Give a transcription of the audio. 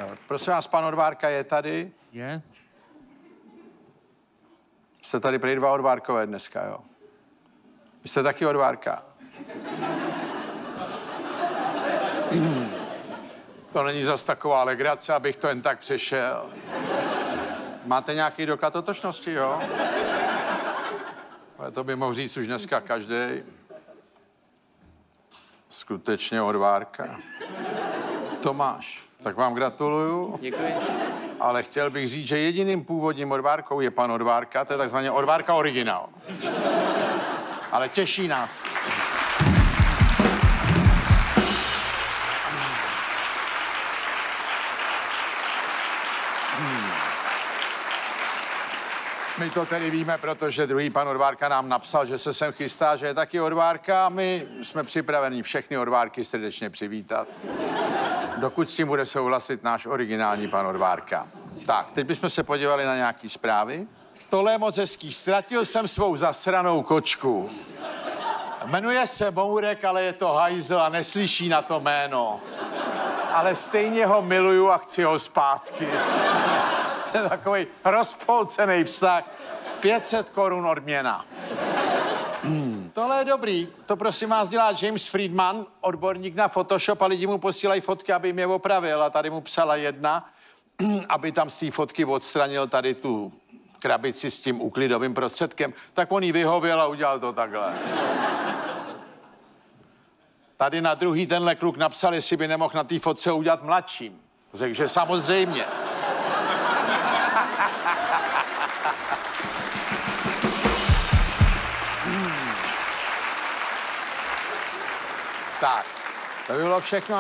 Prosím vás, pan Odvárka je tady? Je? Jste tady prý dva Odvárkové dneska, jo? Vy jste taky Odvárka? To není zas taková legrace, abych to jen tak přešel. Máte nějaký doklad totožnosti, jo? Ale to by mohl říct už dneska každý. Skutečně Odvárka. Tomáš, tak vám gratuluju. Děkuji. Ale chtěl bych říct, že jediným původním Odvárkou je pan Odvárka, to je takzvaně Odvárka originál. Ale těší nás. My to tedy víme, protože druhý pan Odvárka nám napsal, že se sem chystá, že je taky Odvárka a my jsme připraveni všechny Odvárky srdečně přivítat. Dokud s tím bude souhlasit náš originální pan Odvárka. Tak, teď bychom se podívali na nějaký zprávy. Tohle je moc hezký. Ztratil jsem svou zasranou kočku. Jmenuje se Mourek, ale je to hajzl a neslyší na to jméno. Ale stejně ho miluju a chci ho zpátky. To je takový rozpolcený vztah. 500 korun odměna. Tohle je dobrý. To prosím vás dělá James Friedman, odborník na Photoshop a lidi mu posílají fotky, aby mě opravil. A tady mu psala jedna, aby tam z té fotky odstranil tady tu krabici s tím úklidovým prostředkem. Tak on jí vyhověl a udělal to takhle. Tady na druhý tenhle kluk napsal, jestli by nemohl na té fotce udělat mladším. Řekl, že samozřejmě. Tak, to by bylo všechno.